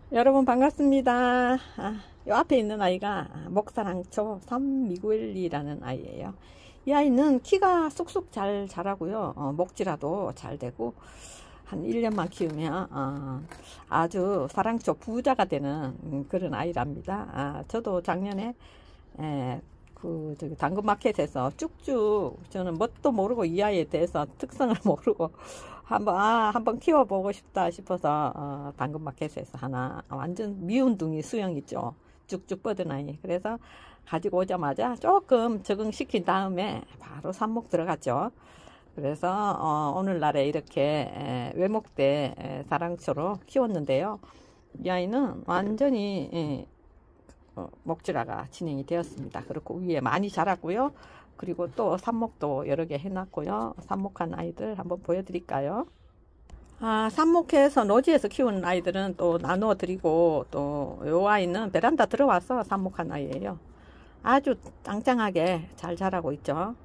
여러분 반갑습니다. 요 앞에 있는 아이가 목사랑초 3미구엘리라는 아이예요. 이 아이는 키가 쑥쑥 잘 자라고요. 목질화도 잘 되고 한 1년만 키우면 아주 사랑초 부자가 되는 그런 아이랍니다. 저도 작년에 저기 당근마켓에서 쭉쭉 저는 뭣도 모르고 이 아이에 대해서 특성을 모르고 한번 키워보고 싶다 싶어서 당근마켓에서 하나 완전 미운둥이 수영 있죠. 쭉쭉 뻗은 아이. 그래서 가지고 오자마자 조금 적응시킨 다음에 바로 삽목 들어갔죠. 그래서 오늘날에 이렇게 외목대 사랑초로 키웠는데요. 이 아이는 완전히 목질화가 진행이 되었습니다. 그리고 위에 많이 자랐고요. 그리고 또 삽목도 여러 개 해놨고요. 삽목한 아이들 한번 보여드릴까요? 삽목해서 노지에서 키우는 아이들은 또 나누어 드리고, 또 요 아이는 베란다 들어와서 삽목한 아이예요. 아주 짱짱하게 잘 자라고 있죠.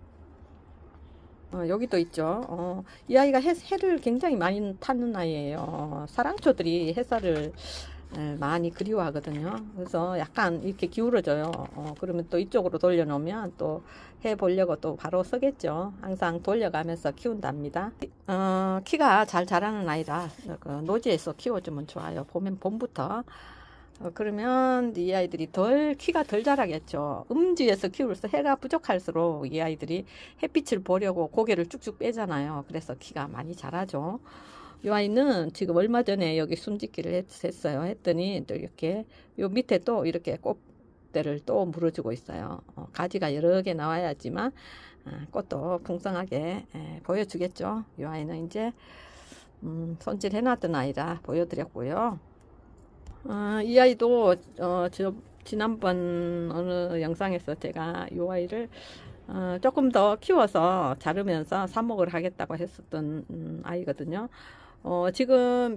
여기도 있죠. 이 아이가 해를 굉장히 많이 타는 아이예요. 사랑초들이 햇살을 많이 그리워하거든요. 그래서 약간 이렇게 기울어져요. 그러면 또 이쪽으로 돌려놓으면 또 해보려고 또 바로 서겠죠. 항상 돌려가면서 키운답니다. 키가 잘 자라는 아이라 노지에서 키워주면 좋아요. 봄부터. 그러면 이 아이들이 키가 덜 자라겠죠. 음지에서 키울서 해가 부족할수록 이 아이들이 햇빛을 보려고 고개를 쭉쭉 빼잖아요. 그래서 키가 많이 자라죠. 이 아이는 지금 얼마 전에 여기 숨짓기를 했어요. 했더니 또 이렇게 요 밑에 또 이렇게 꽃대를 또 물어주고 있어요. 가지가 여러 개 나와야지만 꽃도 풍성하게 보여주겠죠. 이 아이는 이제 손질 해놨던 아이라 보여드렸고요. 이 아이도 지난번 어느 영상에서 제가 이 아이를 조금 더 키워서 자르면서 삽목을 하겠다고 했었던 아이거든요. 지금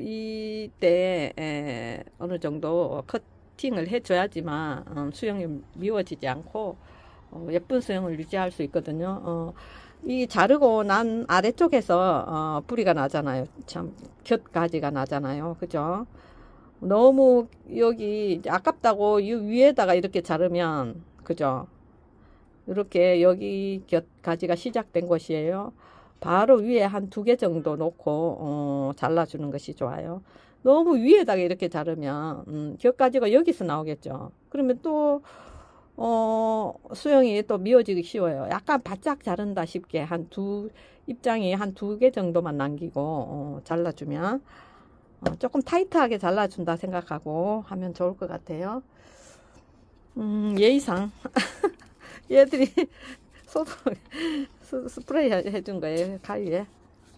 이때 어느 정도 커팅을 해줘야지만 수영이 미워지지 않고 예쁜 수영을 유지할 수 있거든요. 이 자르고 난 아래쪽에서 뿌리가 나잖아요. 참 곁가지가 나잖아요. 그죠? 너무 여기 아깝다고 이 위에다가 이렇게 자르면, 그죠? 이렇게 여기 곁가지가 시작된 곳이에요. 바로 위에 한 2개 정도 놓고 잘라주는 것이 좋아요. 너무 위에다가 이렇게 자르면 곁가지가 여기서 나오겠죠. 그러면 또 수영이 또 미워지기 쉬워요. 약간 바짝 자른다 싶게 입장이 한 2개 정도만 남기고 잘라주면 조금 타이트하게 잘라준다 생각하고 하면 좋을 것 같아요. 예의상 얘들이 스프레이 해준 거예요. 가위에.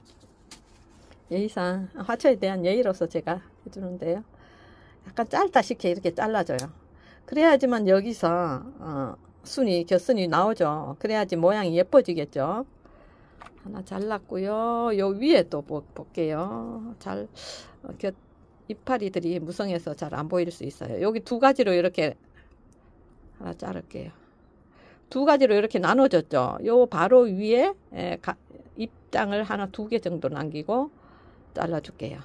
예의상 화초에 대한 예의로서 제가 해주는데요. 약간 짧다 싶게 이렇게 잘라줘요. 그래야지만 여기서 곁순이 나오죠. 그래야지 모양이 예뻐지겠죠. 하나 잘랐고요. 요 위에 또 볼게요. 이파리들이 무성해서 잘 안 보일 수 있어요. 여기 2가지로 이렇게 하나 자를게요. 2가지로 이렇게 나눠졌죠. 요 바로 위에 입장을 하나 2개 정도 남기고 잘라줄게요.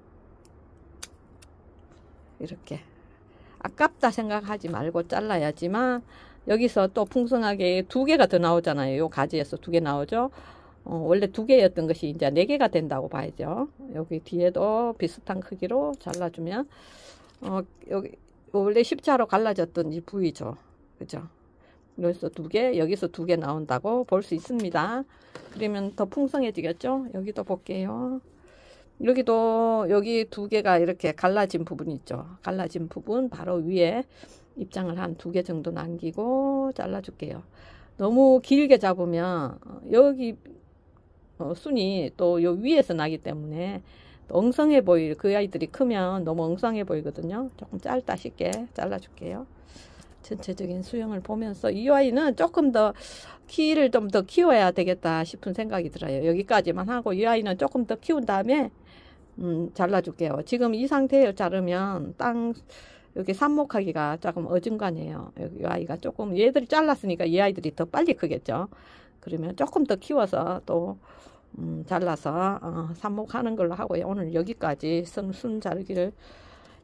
이렇게 아깝다 생각하지 말고 잘라야지만 여기서 또 풍성하게 2개가 더 나오잖아요. 요 가지에서 2개 나오죠. 원래 2개였던 것이 이제 4개가 된다고 봐야죠. 여기 뒤에도 비슷한 크기로 잘라주면 여기 원래 십자로 갈라졌던 이 부위죠. 그죠? 여기서 2개, 여기서 2개 나온다고 볼 수 있습니다. 그러면 더 풍성해지겠죠? 여기도 볼게요. 여기도 여기 2개가 이렇게 갈라진 부분 있죠. 갈라진 부분 바로 위에 입장을 한 2개 정도 남기고 잘라줄게요. 너무 길게 잡으면 여기 순이 또 요 위에서 나기 때문에 엉성해 그 아이들이 크면 너무 엉성해 보이거든요. 조금 짧다 쉽게 잘라줄게요. 전체적인 수영을 보면서 이 아이는 조금 더 키를 좀 더 키워야 되겠다 싶은 생각이 들어요. 여기까지만 하고 이 아이는 조금 더 키운 다음에 잘라줄게요. 지금 이 상태에 자르면 여기 삽목하기가 조금 어중간해요. 이 아이가 조금 얘들이 잘랐으니까 이 아이들이 더 빨리 크겠죠. 그러면 조금 더 키워서 또 잘라서 삽목하는 걸로 하고요. 오늘 여기까지 순 자르기를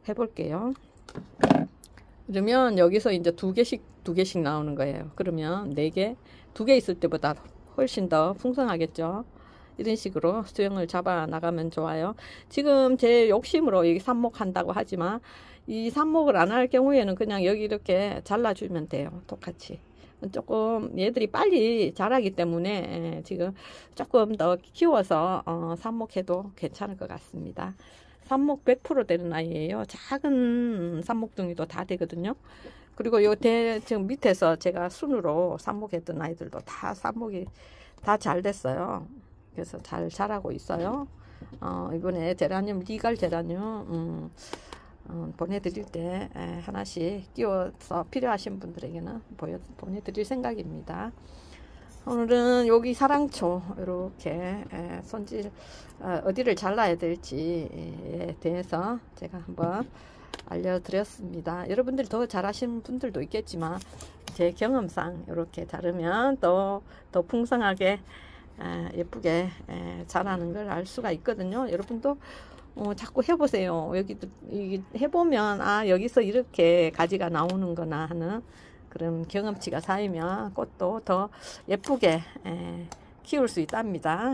해볼게요. 그러면 여기서 이제 두 개씩 나오는 거예요. 그러면 4개, 2개 있을 때보다 훨씬 더 풍성하겠죠. 이런 식으로 수영을 잡아 나가면 좋아요. 지금 제 욕심으로 여기 삽목한다고 하지만 이 삽목을 안 할 경우에는 그냥 여기 이렇게 잘라주면 돼요. 똑같이. 조금 얘들이 빨리 자라기 때문에 지금 조금 더 키워서 삽목해도 괜찮을 것 같습니다. 삽목 100% 되는 아이예요. 작은 삽목둥이도 다 되거든요. 그리고 요 지금 밑에서 제가 순으로 삽목했던 아이들도 다 삽목이 다 잘 됐어요. 그래서 잘 자라고 있어요. 이번에 제라늄, 리갈 제라늄 보내드릴 때 하나씩 끼워서 필요하신 분들에게는 보내드릴 생각입니다. 오늘은 여기 사랑초 이렇게 손질 어디를 잘라야 될지에 대해서 제가 한번 알려드렸습니다. 여러분들이 더 잘하시는 분들도 있겠지만 제 경험상 이렇게 자르면 더 풍성하게 예쁘게 자라는 걸 알 수가 있거든요. 여러분도 자꾸 해보세요. 여기 해보면 여기서 이렇게 가지가 나오는구나 하는 그런 경험치가 쌓이면 꽃도 더 예쁘게 키울 수 있답니다.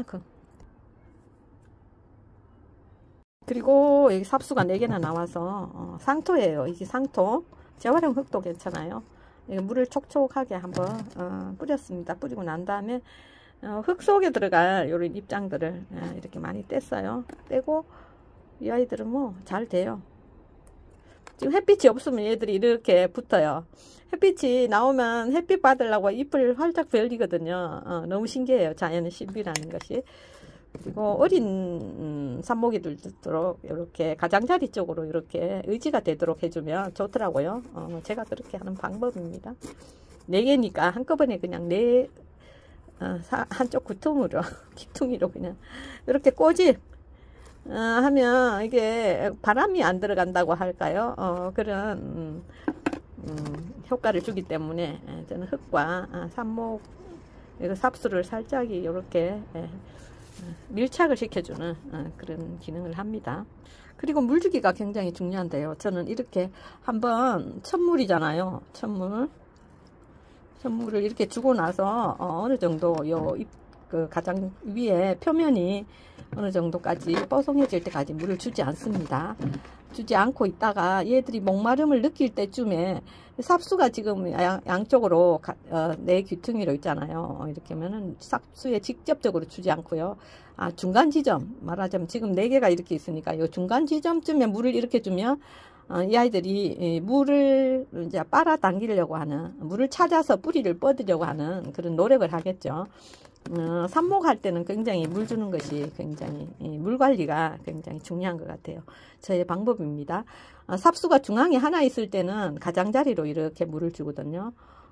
그리고 여기 삽수가 4개나 나와서 상토예요. 이게 상토. 재활용 흙도 괜찮아요. 물을 촉촉하게 한번 뿌렸습니다. 뿌리고 난 다음에 흙 속에 들어갈 요런 입장들을 이렇게 많이 뗐어요. 떼고 이 아이들은 뭐 잘 돼요. 지금 햇빛이 없으면 얘들이 이렇게 붙어요. 햇빛이 나오면 햇빛 받으려고 잎을 활짝 벌리거든요. 너무 신기해요. 자연의 신비라는 것이. 그리고 어린 삽목이들도록 이렇게 가장자리 쪽으로 이렇게 의지가 되도록 해주면 좋더라고요. 제가 그렇게 하는 방법입니다. 4개니까 한꺼번에 그냥 한쪽 구퉁으로 귀퉁이로 그냥 이렇게 꼬집 하면 이게 바람이 안 들어간다고 할까요? 그런 효과를 주기 때문에 저는 흙과 삽목 삽수를 살짝 이렇게 밀착을 시켜주는 그런 기능을 합니다. 그리고 물주기가 굉장히 중요한데요. 저는 이렇게 한번 첫물이잖아요. 첫물을 이렇게 주고 나서 어느 정도 그 가장 위에 표면이 어느 정도까지 뽀송해질 때까지 물을 주지 않습니다. 주지 않고 있다가 얘들이 목마름을 느낄 때쯤에 삽수가 지금 양쪽으로 4 귀퉁이로 있잖아요. 이렇게 하면은 삽수에 직접적으로 주지 않고요. 중간 지점 말하자면 지금 4개가 이렇게 있으니까 이 중간 지점쯤에 물을 이렇게 주면 이 아이들이 물을 이제 빨아당기려고 하는, 물을 찾아서 뿌리를 뻗으려고 하는 그런 노력을 하겠죠. 삽목할 때는 굉장히 물 주는 것이 굉장히 물 관리가 굉장히 중요한 것 같아요. 저의 방법입니다. 삽수가 중앙에 하나 있을 때는 가장자리로 이렇게 물을 주거든요.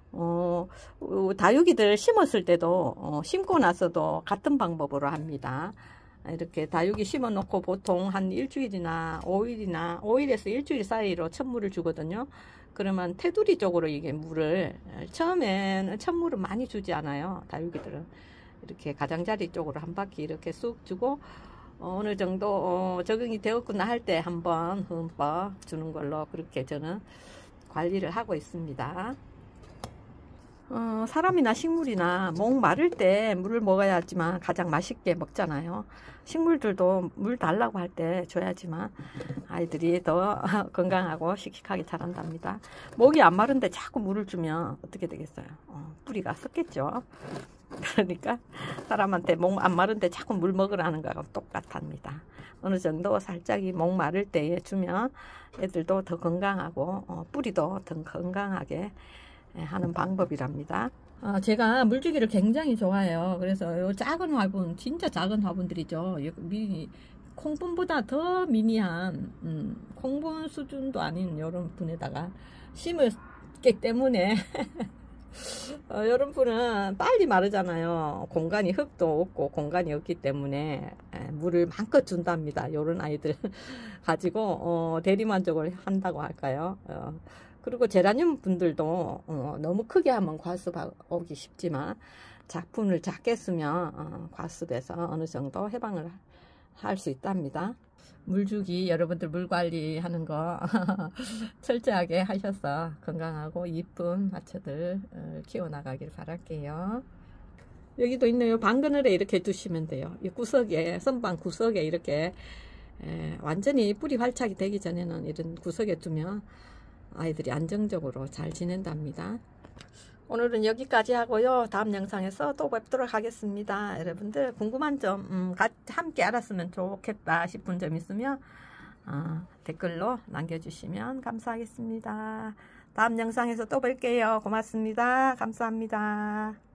다육이들 심었을 때도 심고 나서도 같은 방법으로 합니다. 이렇게 다육이 심어 놓고 보통 한 일주일이나 5일에서 일주일 사이로 첫물을 주거든요. 그러면 테두리 쪽으로 이게 물을 처음에는 첫물을 많이 주지 않아요. 다육이들은 이렇게 가장자리 쪽으로 한 바퀴 이렇게 쑥 주고 어느 정도 적응이 되었구나 할 때 한번 흠뻑 주는 걸로 그렇게 저는 관리를 하고 있습니다. 사람이나 식물이나 목 마를 때 물을 먹어야지만 가장 맛있게 먹잖아요. 식물들도 물 달라고 할 때 줘야지만 아이들이 더 건강하고 씩씩하게 자란답니다. 목이 안 마른데 자꾸 물을 주면 어떻게 되겠어요? 뿌리가 썩겠죠. 그러니까 사람한테 목 안 마른데 자꾸 물 먹으라는 거하고 똑같답니다. 어느 정도 살짝이 목 마를 때에 주면 애들도 더 건강하고 뿌리도 더 건강하게 하는 방법이랍니다. 제가 물주기를 굉장히 좋아해요. 그래서 요 작은 화분, 진짜 작은 화분들이죠. 콩분보다 더 미니한 콩분 수준도 아닌 이런 분에다가 심었기 때문에 이런 분은 빨리 마르잖아요. 공간이 흙도 없고 공간이 없기 때문에 물을 마음껏 준답니다. 이런 아이들 가지고 대리만족을 한다고 할까요? 그리고 제라늄 분들도 너무 크게 하면 과습 오기 쉽지만 작품을 작게 쓰면 과습에서 어느 정도 해방을 할 수 있답니다. 물주기, 여러분들 물 관리하는 거 철저하게 하셔서 건강하고 이쁜 화초들 키워나가길 바랄게요. 여기도 있네요. 방그늘에 이렇게 두시면 돼요. 이 구석에, 선반 구석에 이렇게 완전히 뿌리 활착이 되기 전에는 이런 구석에 두면 아이들이 안정적으로 잘 지낸답니다. 오늘은 여기까지 하고요. 다음 영상에서 또 뵙도록 하겠습니다. 여러분들 궁금한 점 함께 알았으면 좋겠다 싶은 점 있으면 댓글로 남겨주시면 감사하겠습니다. 다음 영상에서 또 뵐게요. 고맙습니다. 감사합니다.